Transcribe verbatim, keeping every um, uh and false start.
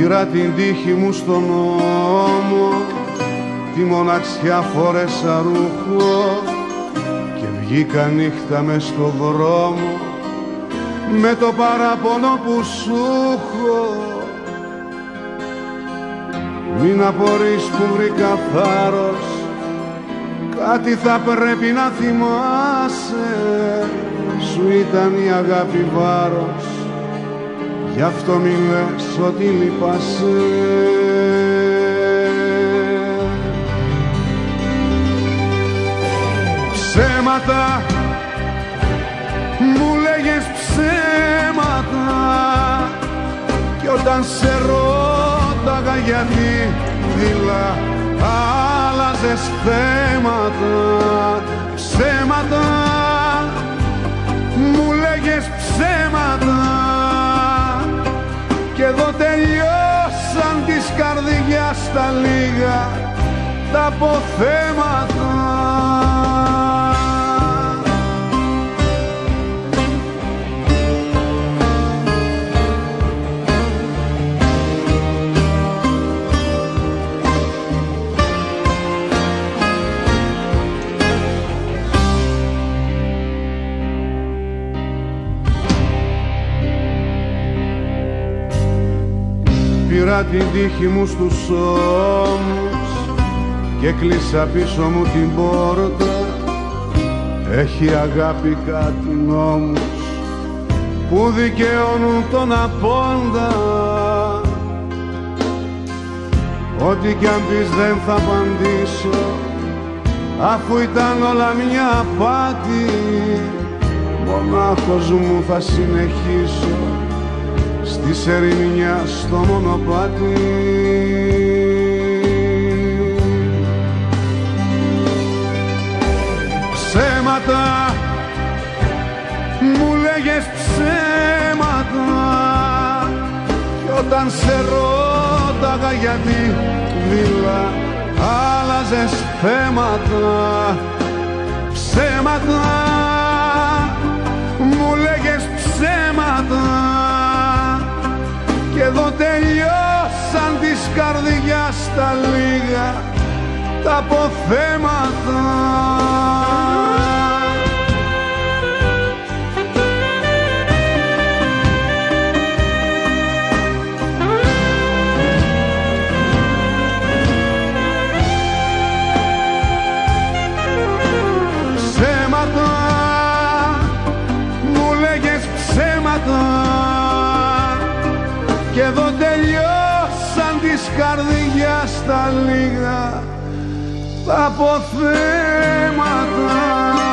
Πήρα την τύχη μου στον νόμο, τη μοναξιά φόρεσα ρούχο και βγήκα νύχτα μες στο δρόμο με το παράπονο που σου έχω. Μην απορείς που βρήκα θάρρος, κάτι θα πρέπει να θυμάσαι, σου ήταν η αγάπη βάρος, γι' αυτό μη λες ότι λυπάσαι. Ψέματα, μου λέγες ψέματα, κι όταν σε ρώταγα γιατί δειλά άλλαζες θέματα. Ψέματα, μου λέγες ψέματα, κι εδώ τελειώσαν της καρδιάς τα λίγα τα αποθέματα. Πήρα την τύχη μου στους ώμους και κλείσα πίσω μου την πόρτα. Έχει αγάπη κάτι νόμους που δικαιώνουν τον απόντα. Ό,τι κι αν πεις δεν θα απαντήσω, αφού ήταν όλα μια απάτη. Μονάχος μου θα συνεχίσω στη ερημινιά στο μονοπάτι. Ψέματα, μου λέγες ψέματα, κι όταν σε ρώταγα γιατί δειλά άλλαζες θέματα. Ψέματα, μου λέγες ψέματα, κι εδώ τελειώσαν της καρδιάς τα λίγα τα αποθέματα. Ψέματα, μου λέγες ψέματα, κι εδώ τελειώσαν της καρδιάς τα λίγα τα αποθέματα.